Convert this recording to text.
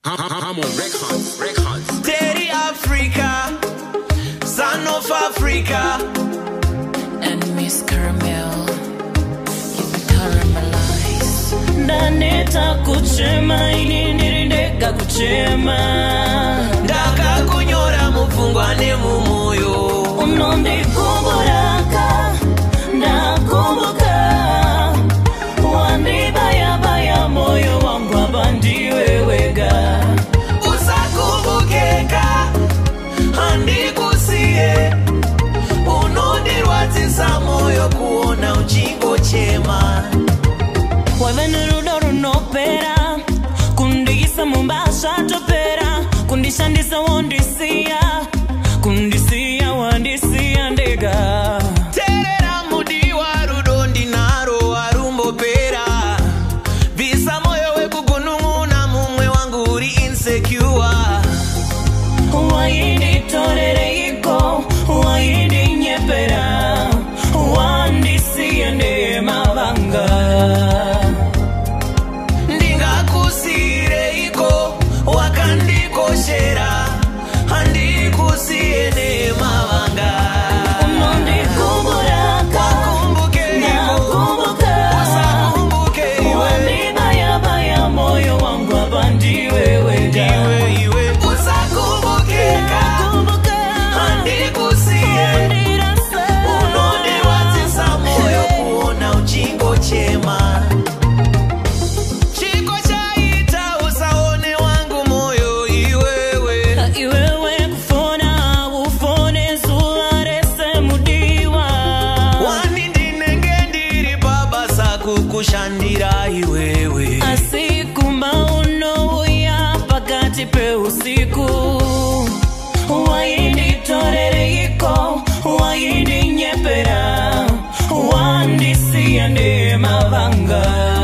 I'm on records. Daddy Africa, son of Africa, and Miss Caramel, you caramelize. Ndaneta kuchema ili nirindeka kuchema. Ndaka kunyora mufungwane mumoyo. Unondi kumburaka, ndakumbuka. Wandi baya baya moyo wangu abandi wewega. Usakumbukeka, handi kusiye. Unondi rwatisa moyo kuona uchingo chema. Wavenurudo runopera, kundisa mumbasha topera, kundishandisa wondisia, kundisia wandisia ndega. Terera mudi warudo ndinaro warumbo pera. Visa moyo we kugununguna mumwe wangu uri insecure. Waindi torere iko, waindi nyepera, wandisia nde mavanga. Ndinga kusire iko, wakandiko shera, handi kusiene mavanga. Unondi kumburaka, ndakumbuka. Usakumbuke Wandi baya baya moyo wangu abandi wewega. iwe. Usakumbukeka, handi kusiye. Unone watisa moyo kuona uchingo chema. Chiko chaita usaone wangu moyo iwewe. Iwewe kufona ufone zuarese mudiwa. Wani ndinengendiri baba sakukushandira iwewe. Asikumba uno uya pakati pe usiku. Waindi torere iko, waindi nyepera, wandisia nde mavanga.